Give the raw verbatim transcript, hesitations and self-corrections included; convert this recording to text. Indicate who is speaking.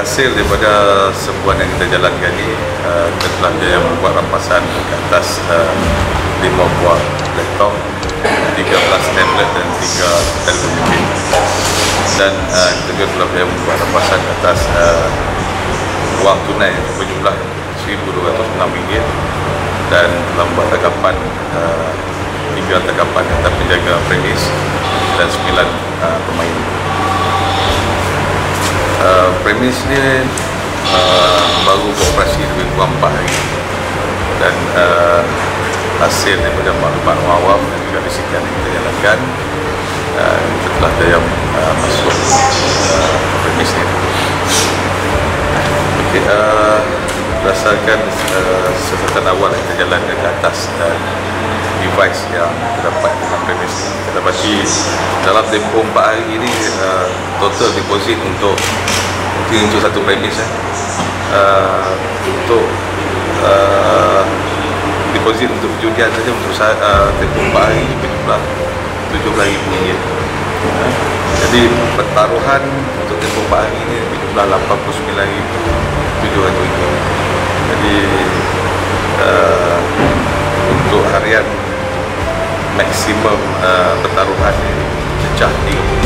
Speaker 1: hasil daripada sebuah yang kita jalankan ini, uh, kita telah jaya membuat rampasan ke atas uh, lima buah laptop, tiga belas tablet dan tiga telefon bimbit. Dan uh, kita juga telah jaya membuat rampasan ke atas uh, wang tunai berjumlah seribu dua ratus enam ringgit dan telah membuat tanggapan uh, tiga tanggapan kepada penjaga premis dan sembilan uh, pemain. Uh, premis ni uh, baru beroperasi lebih kurang empat hari dan uh, hasil daripada maklumat awam dan juga bisikan yang kita jalankan, uh, kita telah daya uh, masuk uh, premis ni. Okay, uh, berdasarkan uh, siasatan awal yang kita jalankan ke atas uh, device yang terdapat dalam premis ini, kita dapati dalam tempoh empat hari ini uh, total deposit untuk untuk satu premis eh, uh, untuk uh, deposit untuk perjudian saja untuk uh, tempoh empat hari berjumlah tujuh belas ribu ringgit. Uh, jadi pertaruhan untuk tempoh empat hari ini berjumlah lapan puluh sembilan ribu tujuh ratus ringgit. Jadi uh, untuk harian maksimum uh, pertaruhan ini pecah tiga puluh